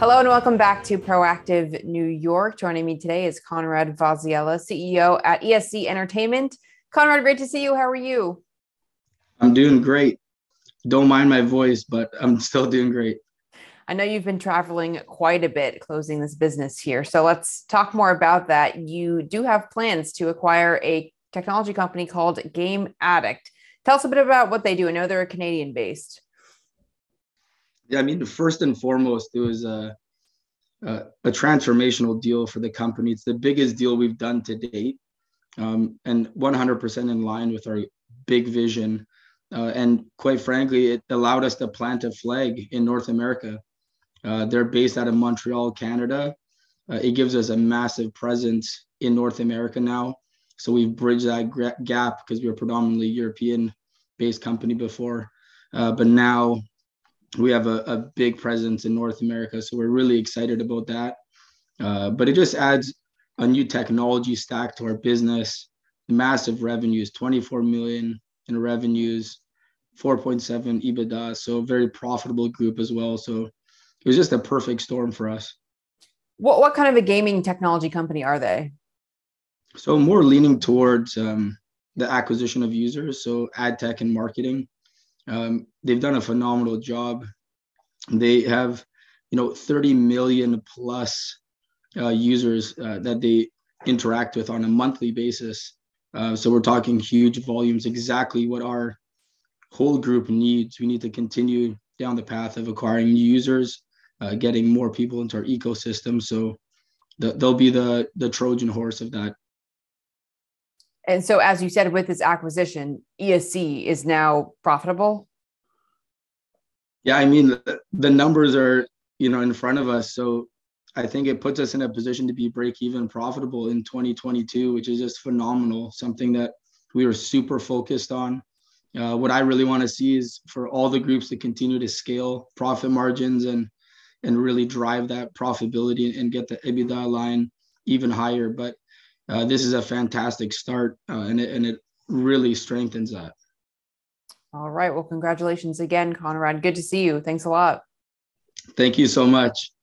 Hello and welcome back to Proactive New York. Joining me today is Konrad Wasiela, CEO at ESE Entertainment. Konrad, great to see you. How are you? I'm doing great. Don't mind my voice, but I'm still doing great. I know you've been traveling quite a bit closing this business here. So let's talk more about that. You do have plans to acquire a technology company called GameAddik. Tell us a bit about what they do. I know they're Canadian based. Yeah, I mean, first and foremost, it was a transformational deal for the company. It's the biggest deal we've done to date, and 100% in line with our big vision. And quite frankly, it allowed us to plant a flag in North America. They're based out of Montreal, Canada. It gives us a massive presence in North America now. So we've bridged that gap because we were predominantly European-based company before, but now we have a big presence in North America. So we're really excited about that. But it just adds a new technology stack to our business, massive revenues, 24 million in revenues, 4.7 EBITDA. So a very profitable group as well. So it was just a perfect storm for us. What kind of a gaming technology company are they? So more leaning towards the acquisition of users, so ad tech and marketing. They've done a phenomenal job. They have, 30 million plus users that they interact with on a monthly basis. So we're talking huge volumes, exactly what our whole group needs. We need to continue down the path of acquiring new users, getting more people into our ecosystem. So they'll be the Trojan horse of that. And so, as you said, with this acquisition, ESE is now profitable. Yeah, I mean, the numbers are, in front of us. So I think it puts us in a position to be break even profitable in 2022, which is just phenomenal. Something that we were super focused on. What I really want to see is for all the groups to continue to scale profit margins and really drive that profitability and get the EBITDA line even higher. But this is a fantastic start, and it really strengthens that. All right. Well, congratulations again, Konrad. Good to see you. Thanks a lot. Thank you so much.